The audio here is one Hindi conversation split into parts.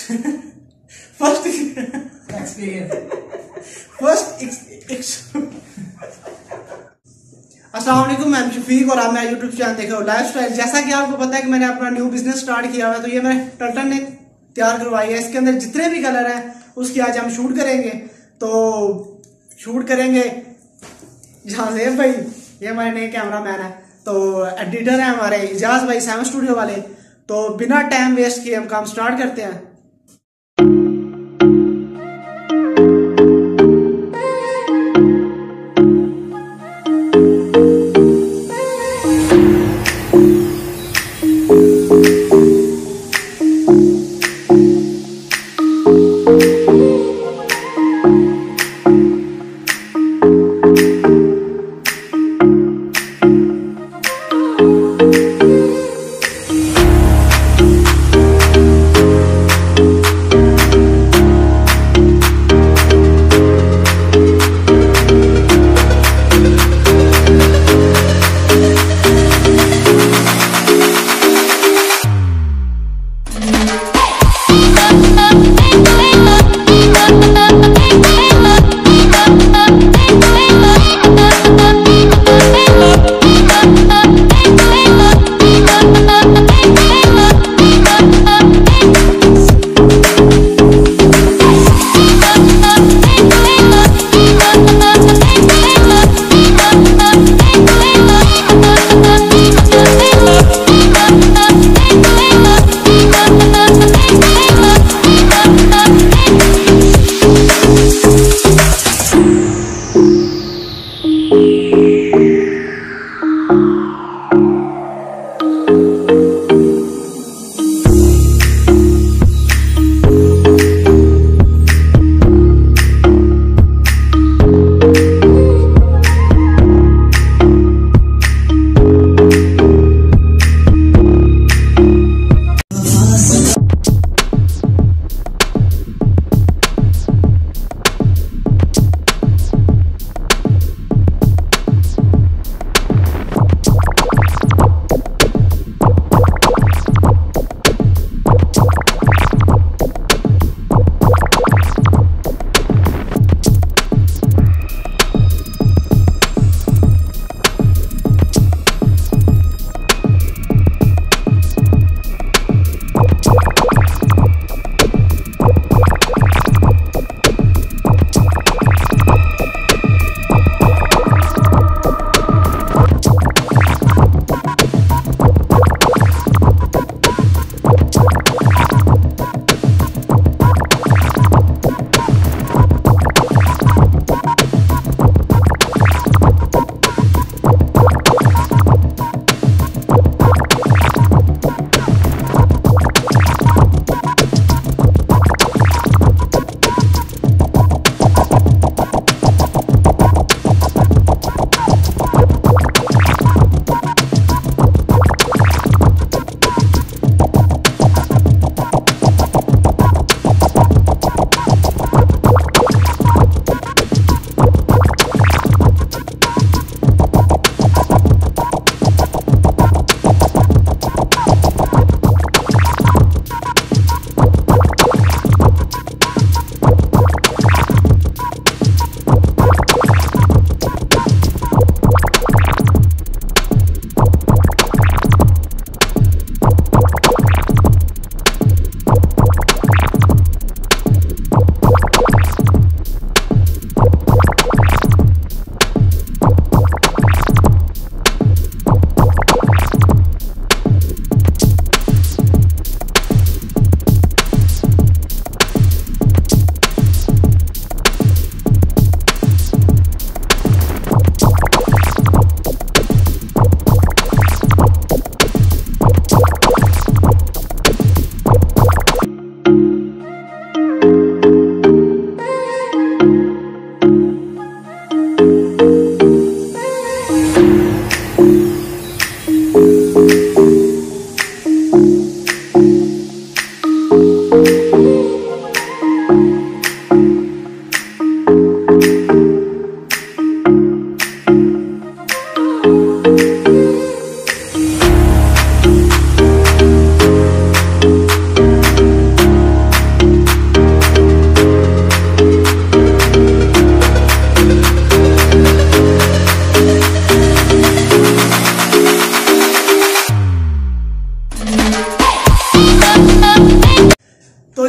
फर्स्ट अस्सलाम वालेकुम, मैं शफीक और आप मेरा यूट्यूब चैनल देख रहे हो लाइफस्टाइल। जैसा कि आपको पता है कि मैंने अपना न्यू बिजनेस स्टार्ट किया हुआ है, तो ये मैंने टर्टन ने तैयार करवाई है। इसके अंदर जितने भी कलर हैं उसकी आज हम शूट करेंगे। तो शूट करेंगे जहाँ से भाई, ये हमारे नए कैमरा मैन है, तो एडिटर है हमारे इजाज भाई 7 स्टूडियो वाले। तो बिना टाइम वेस्ट किए हम काम स्टार्ट करते हैं।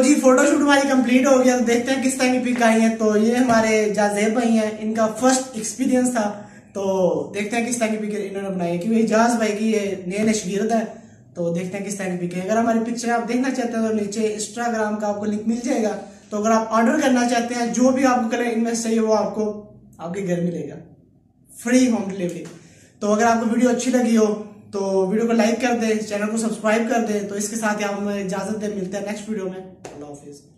जी फोटोशूट हमारी कंप्लीट हो गया, तो देखते हैं किस तरह की पिक आई है। तो ये हमारे जाजेब भाई हैं, इनका फर्स्ट एक्सपीरियंस था, तो देखते हैं किस तरह की पिक इन्होंने बनाई है, क्योंकि इजाज भाई की ये नए शगीर्द है। तो देखते हैं किस तरह की पिक है। अगर हमारी पिक्चर आप देखना चाहते हैं तो नीचे इंस्टाग्राम का आपको लिंक मिल जाएगा। तो अगर आप ऑर्डर करना चाहते हैं, जो भी आपको कलर इनमें चाहिए वो आपको आपके घर मिलेगा, फ्री होम डिलीवरी। तो अगर आपको वीडियो अच्छी लगी हो तो वीडियो को लाइक कर दे, चैनल को सब्सक्राइब कर दे। तो इसके साथ ही आप हमें इजाजत दे, मिलते हैं नेक्स्ट वीडियो में। अल्लाह हाफिज।